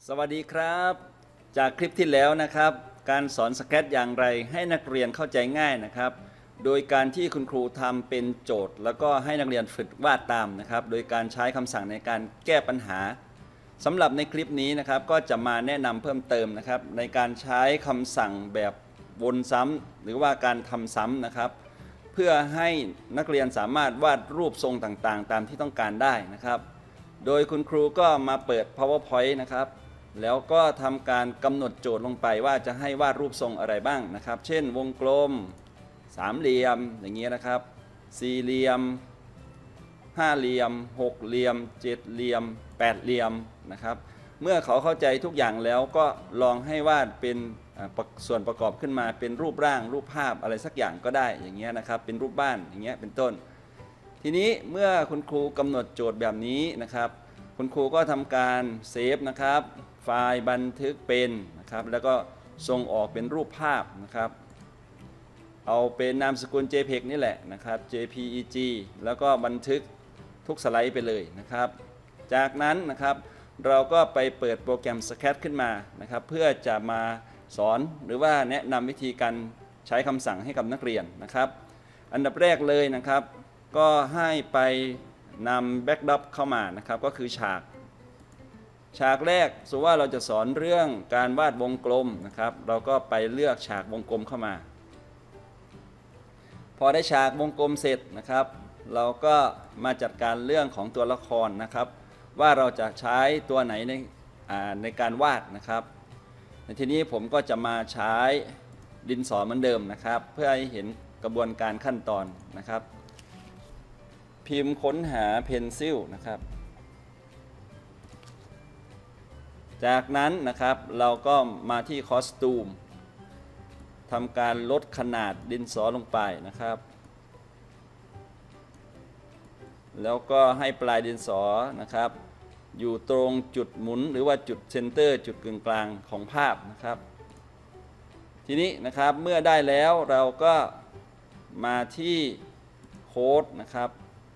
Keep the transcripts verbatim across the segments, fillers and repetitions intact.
สวัสดีครับจากคลิปที่แล้วนะครับการสอนสเก็ตอย่างไรให้นักเรียนเข้าใจง่ายนะครับโดยการที่คุณครูทำเป็นโจทย์แล้วก็ให้นักเรียนฝึกวาดตามนะครับโดยการใช้คำสั่งในการแก้ปัญหาสำหรับในคลิปนี้นะครับก็จะมาแนะนำเพิ่มเติมนะครับในการใช้คำสั่งแบบวนซ้ำหรือว่าการทำซ้ำนะครับเพื่อให้นักเรียนสามารถวาดรูปทรงต่างๆตามที่ต้องการได้นะครับโดยคุณครูก็มาเปิด PowerPoint นะครับแล้วก็ทำการกำหนดโจทย์ลงไปว่าจะให้วาดรูปทรงอะไรบ้างนะครับเช่นวงกลมสามเหลี่ยมอย่างเงี้ยนะครับสี่เหลี่ยมห้าเหลี่ยมหกเหลี่ยมเจ็ดเหลี่ยมแปดเหลี่ยมนะครับเมื่อเขาเข้าใจทุกอย่างแล้วก็ลองให้วาดเป็นส่วนประกอบขึ้นมาเป็นรูปร่างรูปภาพอะไรสักอย่างก็ได้อย่างเงี้ยนะครับเป็นรูปบ้านอย่างเงี้ยเป็นต้นทีนี้เมื่อคุณครูกำหนดโจทย์แบบนี้นะครับคุณครูก็ทำการเซฟนะครับไฟล์บันทึกเป็นนะครับแล้วก็ส่งออกเป็นรูปภาพนะครับเอาเป็นนามสกุล เจ พี อี จี นี่แหละนะครับ เจ พี อี จี แล้วก็บันทึกทุกสไลด์ไปเลยนะครับจากนั้นนะครับเราก็ไปเปิดโปรแกรม Sketch ขึ้นมานะครับเพื่อจะมาสอนหรือว่าแนะนำวิธีการใช้คำสั่งให้กับนักเรียนนะครับอันดับแรกเลยนะครับก็ให้ไปนำแบ็กดรอปเข้ามานะครับก็คือฉากฉากแรกสมมติว่าเราจะสอนเรื่องการวาดวงกลมนะครับเราก็ไปเลือกฉากวงกลมเข้ามาพอได้ฉากวงกลมเสร็จนะครับเราก็มาจัดการเรื่องของตัวละครนะครับว่าเราจะใช้ตัวไหนในในการวาดนะครับในทีนี้ผมก็จะมาใช้ดินสอเหมือนเดิมนะครับเพื่อให้เห็นกระบวนการขั้นตอนนะครับพิมพ์ค้นหาเพนซิลนะครับจากนั้นนะครับเราก็มาที่คอสตูมทำการลดขนาดดินสอลงไปนะครับแล้วก็ให้ปลายดินสอนะครับอยู่ตรงจุดหมุนหรือว่าจุดเซนเตอร์จุดกึ่งกลางของภาพนะครับทีนี้นะครับเมื่อได้แล้วเราก็มาที่โค้ดนะครับ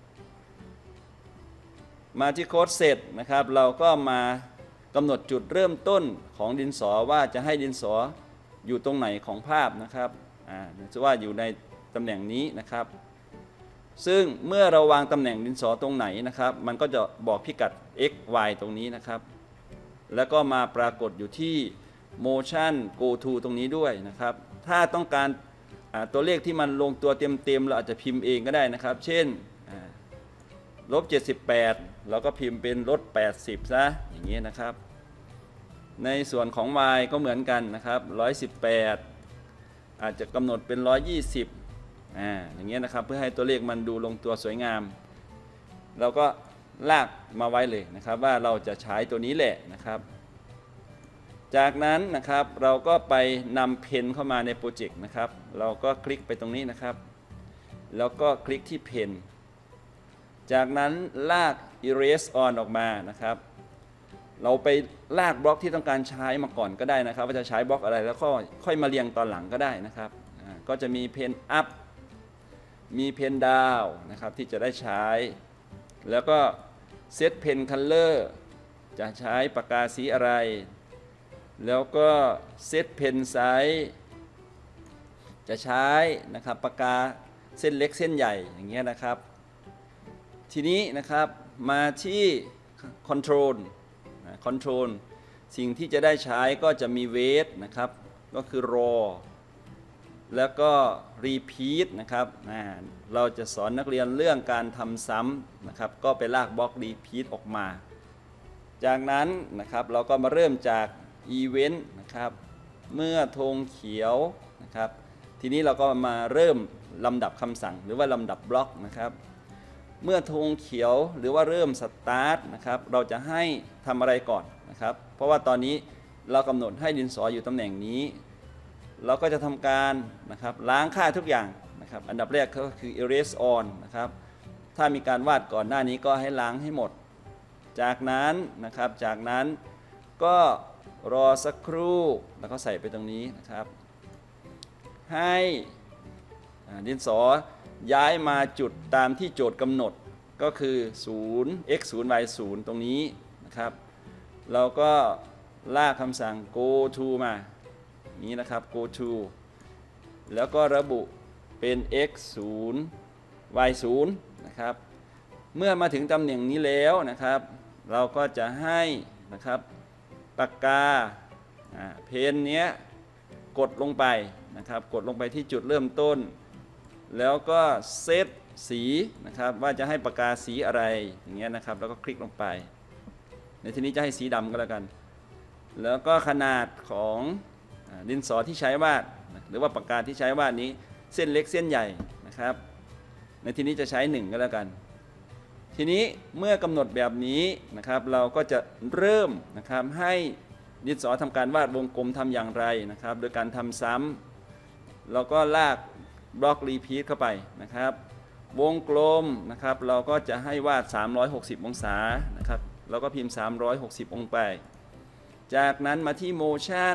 มาที่โค้ดเสร็จนะครับเราก็มากำหนดจุดเริ่มต้นของดินสอว่าจะให้ดินสออยู่ตรงไหนของภาพนะครับอ่าจะว่าอยู่ในตำแหน่งนี้นะครับซึ่งเมื่อเราวางตำแหน่งดินสอตรงไหนนะครับมันก็จะบอกพิกัด x y ตรงนี้นะครับแล้วก็มาปรากฏอยู่ที่ motion go to ตรงนี้ด้วยนะครับถ้าต้องการตัวเลขที่มันลงตัวเต็มๆเราอาจจะพิมพ์เองก็ได้นะครับเช่นลบเจ็ดสิบแปดเราก็พิมพ์เป็นลบแปดสิบซะอย่างนี้นะครับในส่วนของ y ก็เหมือนกันนะครับหนึ่งร้อยสิบแปดอาจจะกำหนดเป็นหนึ่งร้อยยี่สิบอ่าอย่างเงี้ยนะครับเพื่อให้ตัวเลขมันดูลงตัวสวยงามเราก็ลากมาไว้เลยนะครับว่าเราจะใช้ตัวนี้แหละนะครับจากนั้นนะครับเราก็ไปนำเพนเข้ามาในโปรเจกต์นะครับเราก็คลิกไปตรงนี้นะครับแล้วก็คลิกที่เพนจากนั้นลาก erase on ออกมานะครับเราไปลากบล็อกที่ต้องการใช้มาก่อนก็ได้นะครับว่าจะใช้บล็อกอะไรแล้วก็ค่อยมาเรียงตอนหลังก็ได้นะครับก็จะมีเพน up มีเพน down นะครับที่จะได้ใช้แล้วก็ set pen color จะใช้ปากกาสีอะไรแล้วก็ set pen size จะใช้นะครับปากกาเส้นเล็กเส้นใหญ่อย่างเงี้ยนะครับทีนี้นะครับมาที่ control control สิ่งที่จะได้ใช้ก็จะมี wait นะครับก็คือรอแล้วก็ repeat นะครับเราจะสอนนักเรียนเรื่องการทำซ้ำนะครับก็ไปลากบล็อก repeat ออกมาจากนั้นนะครับเราก็มาเริ่มจาก event นะครับเมื่อธงเขียวนะครับทีนี้เราก็มาเริ่มลำดับคำสั่งหรือว่าลำดับบล็อกนะครับเมื่อธงเขียวหรือว่าเริ่มสตาร์ทนะครับเราจะให้ทำอะไรก่อนนะครับเพราะว่าตอนนี้เรากำหนดให้ดินสออยู่ตำแหน่งนี้เราก็จะทำการนะครับล้างค่าทุกอย่างนะครับอันดับแรกก็คือ erase on นะครับถ้ามีการวาดก่อนหน้านี้ก็ให้ล้างให้หมดจากนั้นนะครับจากนั้นก็รอสักครู่แล้วก็ใส่ไปตรงนี้นะครับให้ดินสอย้ายมาจุดตามที่โจทย์กำหนดก็คือ ศูนย์ x ศูนย์ y ศูนย์ ตรงนี้นะครับเราก็ลากคำสั่ง go to มานี้นะครับ go to แล้วก็ระบุเป็น x ศูนย์ y ศูนย์นะครับเมื่อมาถึงตำแหน่งนี้แล้วนะครับเราก็จะให้นะครับปากกาเพนเนี้ยกดลงไปนะครับกดลงไปที่จุดเริ่มต้นแล้วก็เซตสีนะครับว่าจะให้ปากกาสีอะไรอย่างเงี้ยนะครับแล้วก็คลิกลงไปในที่นี้จะให้สีดำก็แล้วกันแล้วก็ขนาดของดินสอที่ใช้วาดหรือว่าปากกาที่ใช้วาดนี้เส้นเล็กเส้นใหญ่นะครับในที่นี้จะใช้หนึ่งก็แล้วกันทีนี้เมื่อกำหนดแบบนี้นะครับเราก็จะเริ่มนะครับให้ดินสอทำการวาดวงกลมทำอย่างไรนะครับโดยการทำซ้ำเราก็ลากบล็อกรีพีทเข้าไปนะครับวงกลมนะครับเราก็จะให้วาดสามร้อยหกสิบองศานะครับเราก็พิมพ์สามร้อยหกสิบองศาไปจากนั้นมาที่ motion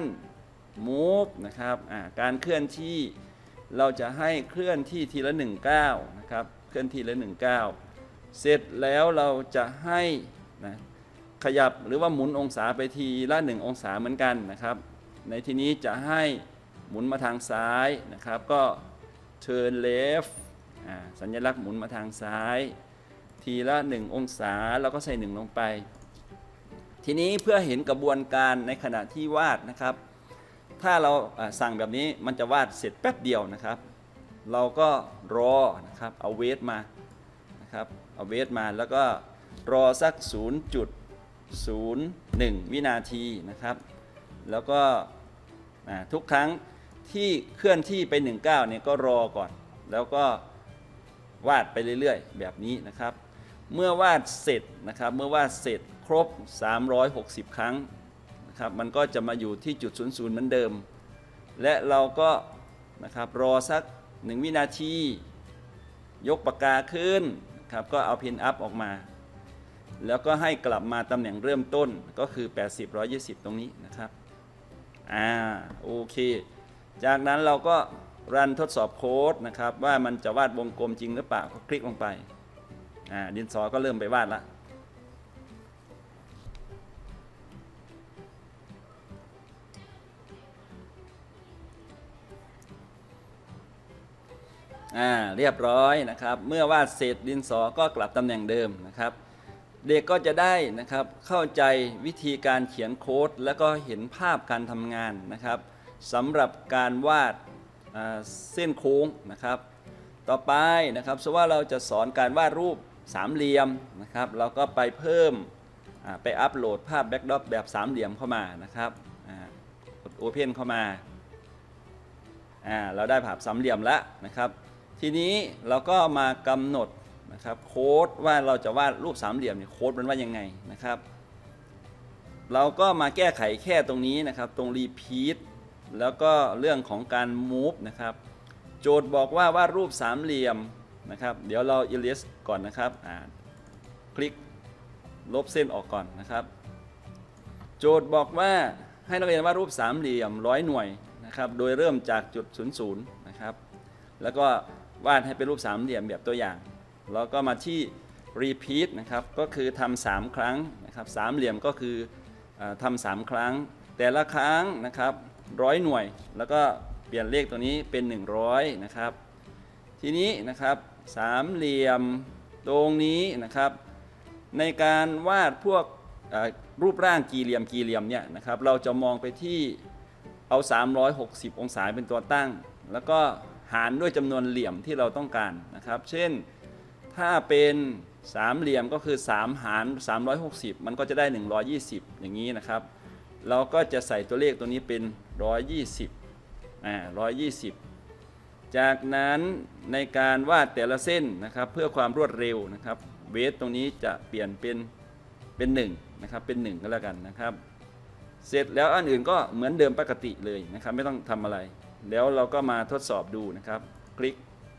move นะครับการเคลื่อนที่เราจะให้เคลื่อนที่ทีละหนึ่งก้าวนะครับเคลื่อนที่ละหนึ่งก้าวเสร็จแล้วเราจะให้นะขยับหรือว่าหมุนองศาไปทีละหนึ่งองศาเหมือนกันนะครับในที่นี้จะให้หมุนมาทางซ้ายนะครับก็ turn left สัญลักษณ์หมุนมาทางซ้ายทีละหนึ่งองศาแล้วก็ใส่หนึ่งลงไปทีนี้เพื่อเห็นกระบวนการในขณะที่วาดนะครับถ้าเราสั่งแบบนี้มันจะวาดเสร็จแป๊บเดียวนะครับเราก็รอนะครับเอาเวทมานะครับเอาเวทมาแล้วก็รอสัก ศูนย์จุดศูนย์หนึ่ง วินาทีนะครับแล้วก็ทุกครั้งที่เคลื่อนที่ไปหนึ่งก้าวเนี่ยก็รอก่อนแล้วก็วาดไปเรื่อยๆแบบนี้นะครับเมื่อวาดเสร็จนะครับเมื่อวาดเสร็จครบสามร้อยหกสิบครั้งนะครับมันก็จะมาอยู่ที่จุดศูนย์ศูนย์เหมือนเดิมและเราก็นะครับรอสักหนึ่งวินาทียกปากกาขึ้นครับก็เอาพินอัพออกมาแล้วก็ให้กลับมาตำแหน่งเริ่มต้นก็คือแปดสิบ หนึ่งร้อยยี่สิบตรงนี้นะครับอ่าโอเคจากนั้นเราก็รันทดสอบโค้ดนะครับว่ามันจะวาดวงกลมจริงหรือเปล่าก็คลิกลงไปอ่าดินสอก็เริ่มไปวาดละอ่าเรียบร้อยนะครับเมื่อวาดเสร็จดินสอก็กลับตำแหน่งเดิมนะครับเด็กก็จะได้นะครับเข้าใจวิธีการเขียนโค้ดแล้วก็เห็นภาพการทำงานนะครับสำหรับการวาดเส้นโค้งนะครับต่อไปนะครับสมมติว่าเราจะสอนการวาดรูปสามเหลี่ยมนะครับเราก็ไปเพิ่มไปอัปโหลดภาพแบ็กดรอปแบบสามเหลี่ยมเข้ามานะครับกดโอเพนเข้ามาเราได้ภาพสามเหลี่ยมแล้วนะครับทีนี้เราก็มากำหนดนะครับโค้ดว่าเราจะวาดรูปสามเหลี่ยมเนี่ยโค้ดมันว่ายังไงนะครับเราก็มาแก้ไขแค่ตรงนี้นะครับตรง repeat แล้วก็เรื่องของการ move นะครับโจทย์บอกว่าวาดรูปสามเหลี่ยมนะครับเดี๋ยวเรา erase ก่อนนะครับคลิกลบเส้นออกก่อนนะครับโจทย์บอกว่าให้นักเรียนวาดรูปสามเหลี่ยมร้อยหน่วยนะครับโดยเริ่มจากจุดศูนย์ศูนย์นะครับแล้วก็วาดให้เป็นรูปสามเหลี่ยมแบบตัวอย่างแล้วก็มาที่ repeat นะครับก็คือทำสามครั้งนะครับสามเหลี่ยมก็คือทำสามครั้งแต่ละครั้งนะครับร้อยหน่วยแล้วก็เปลี่ยนเลขตัวนี้เป็นหนึ่งร้อยนะครับทีนี้นะครับสามเหลี่ยมตรงนี้นะครับในการวาดพวกรูปร่างกี่เหลี่ยมกี่เหลี่ยมเนี่ยนะครับเราจะมองไปที่เอาสามร้อยหกสิบองศาเป็นตัวตั้งแล้วก็หารด้วยจำนวนเหลี่ยมที่เราต้องการนะครับเช่นถ้าเป็นสามเหลี่ยมก็คือสามหารสามร้อยหกสิบมันก็จะได้หนึ่งร้อยยี่สิบอย่างนี้นะครับเราก็จะใส่ตัวเลขตัวนี้เป็นหนึ่งร้อยยี่สิบอ่าหนึ่งร้อยยี่สิบจากนั้นในการวาดแต่ละเส้นนะครับเพื่อความรวดเร็วนะครับเวทตรงนี้จะเปลี่ยนเป็นเป็นหนึ่งนะครับเป็นหนึ่งก็แล้วกันนะครับเสร็จแล้วอันอื่นก็เหมือนเดิมปกติเลยนะครับไม่ต้องทำอะไรแล้วเราก็มาทดสอบดูนะครับคลิก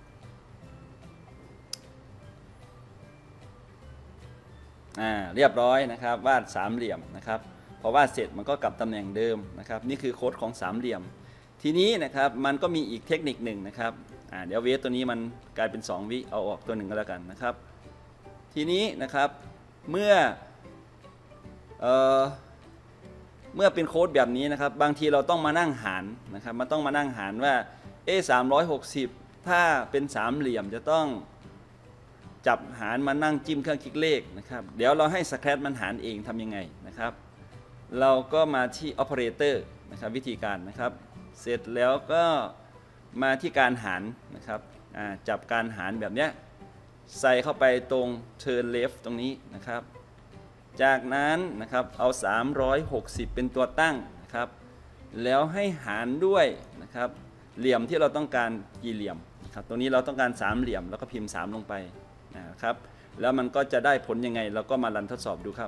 อ่าเรียบร้อยนะครับวาดสามเหลี่ยมนะครับพอวาดเสร็จมันก็กลับตำแหน่งเดิมนะครับนี่คือโค้ดของสามเหลี่ยมทีนี้นะครับมันก็มีอีกเทคนิคหนึ่งนะครับอ่าเดี๋ยวเวทตัวนี้มันกลายเป็นสองวิเอาออกตัวหนึ่งก็แล้วกันนะครับทีนี้นะครับเมื่อเอ่อเมื่อเป็นโค้ดแบบนี้นะครับบางทีเราต้องมานั่งหารนะครับมันต้องมานั่งหารว่าเอสามร้อยหกสิบถ้าเป็นสามเหลี่ยมจะต้องจับหารมานั่งจิ้มเครื่องคิดเลขนะครับเดี๋ยวเราให้สแครตมันหารเองทำยังไงนะครับเราก็มาที่ operator นะครับวิธีการนะครับเสร็จแล้วก็มาที่การหารนะครับจับการหารแบบเนี้ยใส่เข้าไปตรง turn left ตรงนี้นะครับจากนั้นนะครับเอาสามร้อยหกสิบเป็นตัวตั้งนะครับแล้วให้หารด้วยนะครับเหลี่ยมที่เราต้องการกี่เหลี่ยมนะครับตรงนี้เราต้องการสามเหลี่ยมแล้วก็พิมพ์สามลงไปนะครับแล้วมันก็จะได้ผลยังไงเราก็มารันทดสอบดูครับ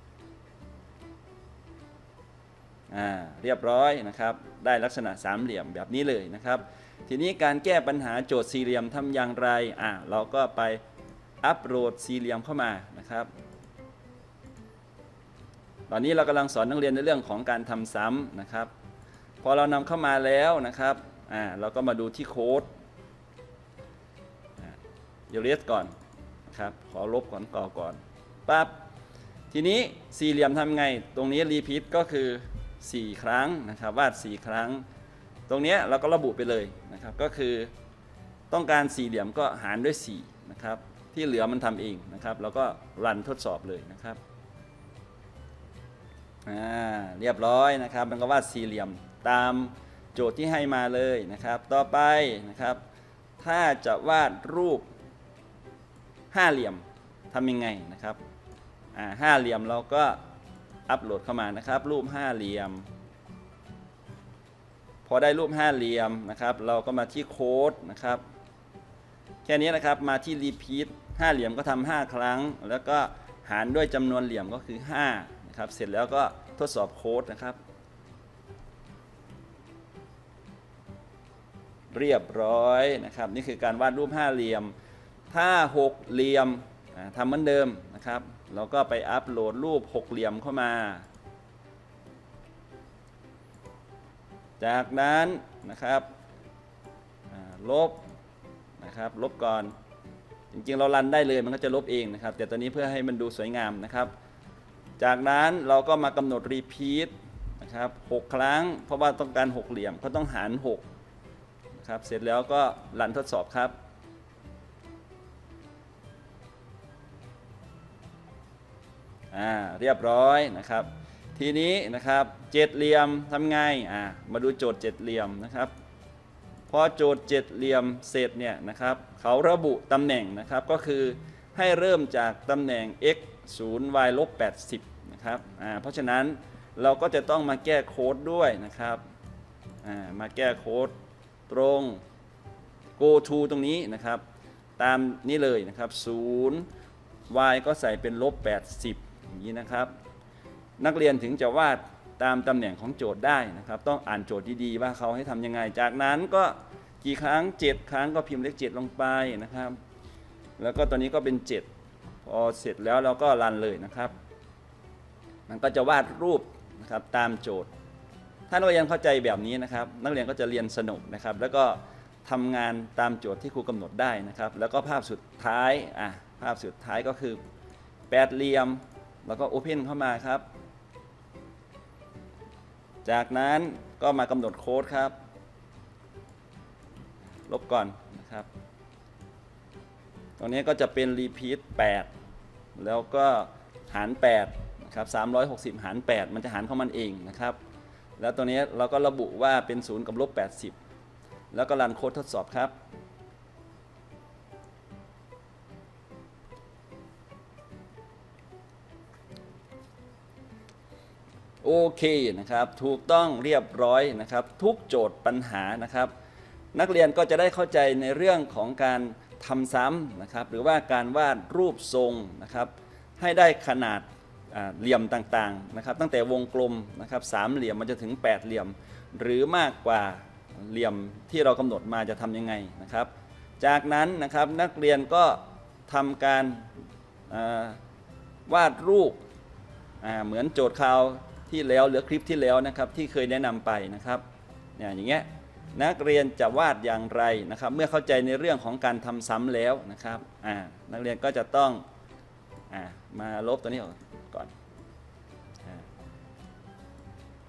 อ่าเรียบร้อยนะครับได้ลักษณะสามเหลี่ยมแบบนี้เลยนะครับทีนี้การแก้ปัญหาโจทย์สี่เหลี่ยมทำอย่างไรอ่าเราก็ไปอัปโหลดสี่เหลี่ยมเข้ามานะครับตอนนี้เรากำลังสอนนักเรียนในเรื่องของการทำซ้ำนะครับพอเรานำเข้ามาแล้วนะครับอ่าเราก็มาดูที่โค้ดเดี๋ยวเรียกก่อนนะครับขอลบก่อนก่อก่อนปั๊บทีนี้สี่เหลี่ยมทำไงตรงนี้รีพีทก็คือสี่ครั้งนะครับวาดสี่ครั้งตรงนี้เราก็ระบุไปเลยนะครับก็คือต้องการสี่เหลี่ยมก็หารด้วยสี่นะครับที่เหลือมันทำเองนะครับเราก็รันทดสอบเลยนะครับอ่าเรียบร้อยนะครับมันก็วาดสี่เหลี่ยมตามโจทย์ที่ให้มาเลยนะครับต่อไปนะครับถ้าจะวาดรูปห้าเหลี่ยมทำยังไงนะครับอ่าห้าเหลี่ยมเราก็อัปโหลดเข้ามานะครับรูปห้าเหลี่ยมพอได้รูปห้าเหลี่ยมนะครับเราก็มาที่โค้ดนะครับแค่นี้นะครับมาที่รีพีทห้าเหลี่ยมก็ทำห้าครั้งแล้วก็หารด้วยจำนวนเหลี่ยมก็คือห้านะครับเสร็จแล้วก็ทดสอบโค้ดนะครับเรียบร้อยนะครับนี่คือการวาดรูปห้าเหลี่ยมถ้าหกเหลี่ยมทำเหมือนเดิมนะครับเราก็ไปอัปโหลดรูปหกเหลี่ยมเข้ามาจากนั้นนะครับลบนะครับลบก่อนจริงๆเรารันได้เลยมันก็จะลบเองนะครับแต่ตอนนี้เพื่อให้มันดูสวยงามนะครับจากนั้นเราก็มากำหนดรีพีทนะครับหกครั้งเพราะว่าต้องการหกเหลี่ยมก็ต้องหารหกนะครับเสร็จแล้วก็รันทดสอบครับอ่าเรียบร้อยนะครับทีนี้นะครับเจ็ดเหลี่ยมทำไงอ่ามาดูโจทย์เจ็ดเหลี่ยมนะครับพอโจทย์เจ็ดเหลี่ยมเสร็จเนี่ยนะครับเขาระบุตำแหน่งนะครับก็คือให้เริ่มจากตำแหน่ง x ศูนย์ y ลบแปดสิบนะครับอ่าเพราะฉะนั้นเราก็จะต้องมาแก้โค้ดด้วยนะครับอ่ามาแก้โค้ดตรง go to ตรงนี้นะครับตามนี้เลยนะครับศูนย์ y ก็ใส่เป็นลบแปดสิบอย่างนี้นะครับนักเรียนถึงจะวาดตามตำแหน่งของโจทย์ได้นะครับต้องอ่านโจทย์ดีๆว่าเขาให้ทำยังไงจากนั้นก็กี่ครั้งเจ็ดครั้งก็พิมพ์เลขเจ็ดลงไปนะครับแล้วก็ตอนนี้ก็เป็นเจ็ดพอเสร็จแล้วเราก็รันเลยนะครับมันก็จะวาดรูปนะครับตามโจทย์ถ้านักเรียนเข้าใจแบบนี้นะครับนักเรียนก็จะเรียนสนุกนะครับแล้วก็ทำงานตามโจทย์ที่ครูกำหนดได้นะครับแล้วก็ภาพสุดท้ายอ่ะภาพสุดท้ายก็คือแปดเหลี่ยมแล้วก็โอเพนเข้ามาครับจากนั้นก็มากำหนดโค้ดครับลบก่อนนะครับตรงนี้ก็จะเป็นรีพีทแปดแล้วก็หารแปดนะครับสามร้อยหกสิบหารแปดมันจะหารเข้ามันเองนะครับแล้วตัวนี้เราก็ระบุว่าเป็นศูนย์กับลบแปดสิบแล้วก็รันโค้ดทดสอบครับโอเคนะครับถูกต้องเรียบร้อยนะครับทุกโจทย์ปัญหานะครับนักเรียนก็จะได้เข้าใจในเรื่องของการทำซ้ำนะครับหรือว่าการวาดรูปทรงนะครับให้ได้ขนาดเหลี่ยมต่างๆนะครับตั้งแต่วงกลมนะครับสามเหลี่ยมมันจะถึงแปดเหลี่ยมหรือมากกว่าเหลี่ยมที่เรากำหนดมาจะทำยังไงนะครับจากนั้นนะครับนักเรียนก็ทำการวาดรูปเหมือนโจทย์คราวที่แล้วหรือคลิปที่แล้วนะครับที่เคยแนะนำไปนะครับเนี่ยอย่างเงี้ยนักเรียนจะวาดอย่างไรนะครับเมื่อเข้าใจในเรื่องของการทำซ้ำแล้วนะครับอ่านักเรียนก็จะต้องอ่ามาลบตัวนี้ก่อนอ่า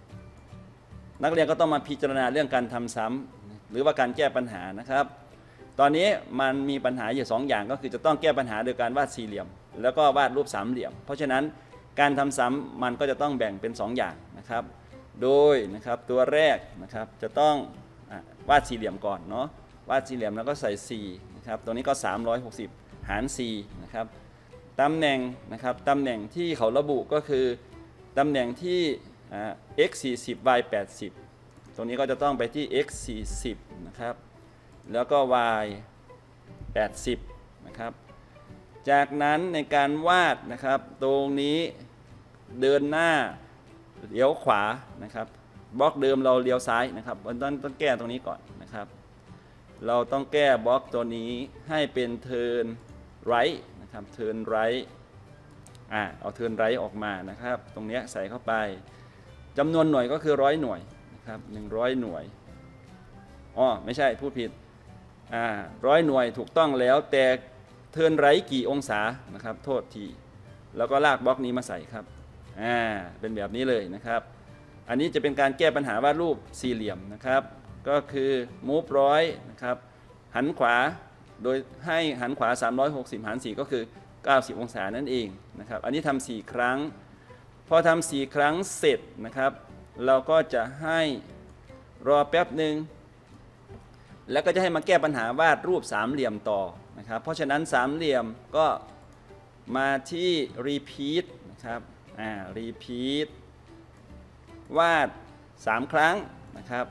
นักเรียนก็ต้องมาพิจารณาเรื่องการทำซ้ำหรือว่าการแก้ปัญหานะครับ ตอนนี้มันมีปัญหาอยู่สองอย่างก็คือจะต้องแก้ปัญหาโดยการวาดสี่เหลี่ยมแล้วก็วาดรูปสามเหลี่ยมเพราะฉะนั้นการทำซ้ำมันก็จะต้องแบ่งเป็นสองอย่างนะครับโดยนะครับตัวแรกนะครับจะต้องวาดสี่เหลี่ยมก่อนเนาะวาดสี่เหลี่ยมแล้วก็ใส่สี่นะครับตรงนี้ก็สามร้อยหกสิบหารสี่นะครับตำแหน่งนะครับตำแหน่งที่เขาระบุก็คือตำแหน่งที่ x สี่สิบ y แปดสิบตรงนี้ก็จะต้องไปที่ x สี่สิบนะครับแล้วก็ y แปดสิบนะครับจากนั้นในการวาดนะครับตรงนี้เดินหน้าเลี้ยวขวานะครับบล็อกเดิมเราเลี้ยวซ้ายนะครับเราต้องต้องแก้ตรงนี้ก่อนนะครับเราต้องแก้บล็อกตัวนี้ให้เป็น turn right นะครับ turn right อ่าเอา turn right ออกมานะครับตรงนี้ใส่เข้าไปจำนวนหน่วยก็คือร้อยหน่วยนะครับหนึ่งร้อยหน่วยอ๋อไม่ใช่พูดผิดอ่าร้อยหน่วยถูกต้องแล้วแต่เทิร์นไรท์กี่องศานะครับโทษทีแล้วก็ลากบล็อกนี้มาใส่ครับอ่าเป็นแบบนี้เลยนะครับอันนี้จะเป็นการแก้ปัญหาวาดรูปสี่เหลี่ยมนะครับก็คือ move ร้อยนะครับหันขวาโดยให้หันขวาสามร้อยหกสิบหารสี่ก็คือเก้าสิบองศานั่นเองนะครับอันนี้ทำสี่ครั้งพอทำสี่ครั้งเสร็จนะครับเราก็จะให้รอแป๊บหนึ่งแล้วก็จะให้มาแก้ปัญหาวาดรูปสามเหลี่ยมต่อนะครับเพราะฉะนั้นสามเหลี่ยมก็มาที่ repeat นะครับอ่า repeat วาดสามครั้งนะครับ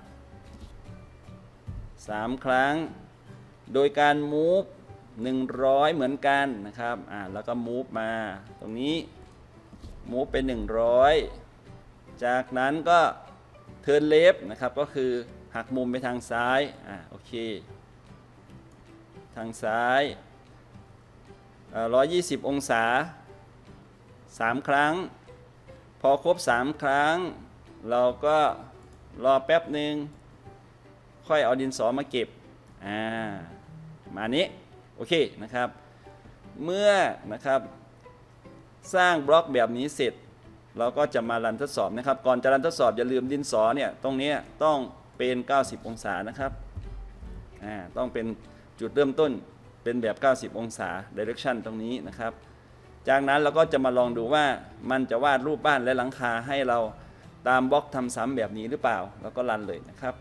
สามครั้งโดยการ move หนึ่งร้อยเหมือนกันนะครับอ่าแล้วก็ move มาตรงนี้ move เป็นหนึ่งร้อยจากนั้นก็ turn left นะครับก็คือหักมุมไปทางซ้ายอ่าโอเคทางซ้ายหนึ่งร้อยยี่สิบองศาสามครั้งพอครบสามครั้งเราก็รอแป๊บหนึ่งค่อยเอาดินสอมาเก็บอ่ามานี้โอเคนะครับเมื่อนะครับสร้างบล็อกแบบนี้เสร็จเราก็จะมารันทดสอบนะครับก่อนจะรันทดสอบอย่าลืมดินสอเนี่ยตรงนี้ต้องเป็นเก้าสิบองศานะครับอ่าต้องเป็นจุดเริ่มต้นเป็นแบบเก้าสิบองศา direction ตรงนี้นะครับจากนั้นเราก็จะมาลองดูว่ามันจะวาดรูปบ้านและหลังคาให้เราตามบล็อกทำซ้ำแบบนี้หรือเปล่าแล้วก็รันเลยนะครับ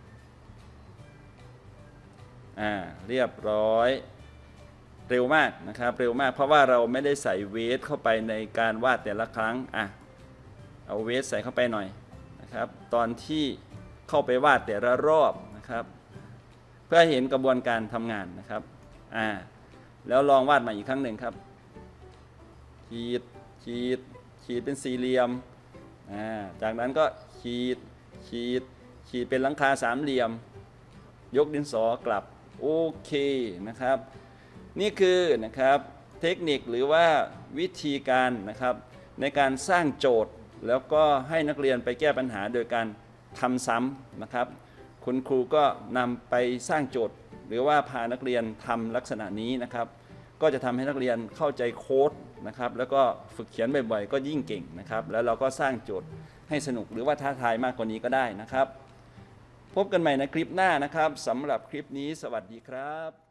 อ่าเรียบร้อยเร็วมากนะครับเร็วมากเพราะว่าเราไม่ได้ใส่เวทเข้าไปในการวาดแต่ละครั้งอ่ะเอาเวทใส่เข้าไปหน่อยนะครับตอนที่เข้าไปวาดแต่ละรอบนะครับเพื่อเห็นกระบวนการทำงานนะครับอ่าแล้วลองวาดใหม่อีกครั้งหนึ่งครับขีดขีดขีดเป็นสี่เหลี่ยมอ่าจากนั้นก็ขีดขีดขีดเป็นหลังคาสามเหลี่ยมยกดินสอกลับโอเคนะครับนี่คือนะครับเทคนิคหรือว่าวิธีการนะครับในการสร้างโจทย์แล้วก็ให้นักเรียนไปแก้ปัญหาโดยการทำซ้ำนะครับคุณครูก็นำไปสร้างโจทย์หรือว่าพานักเรียนทำลักษณะนี้นะครับก็จะทำให้นักเรียนเข้าใจโค้ดนะครับแล้วก็ฝึกเขียนบ่อยๆก็ยิ่งเก่งนะครับแล้วเราก็สร้างโจทย์ให้สนุกหรือว่าท้าทายมากกว่านี้ก็ได้นะครับพบกันใหม่ในคลิปหน้านะครับสำหรับคลิปนี้สวัสดีครับ